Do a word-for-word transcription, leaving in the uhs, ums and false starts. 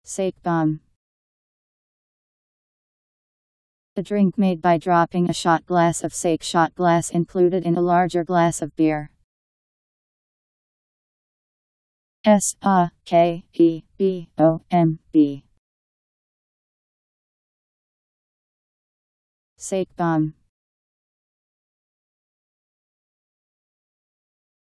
Sake bomb. A drink made by dropping a shot glass of sake shot glass included in a larger glass of beer. S A K E B O M B. Sake bomb.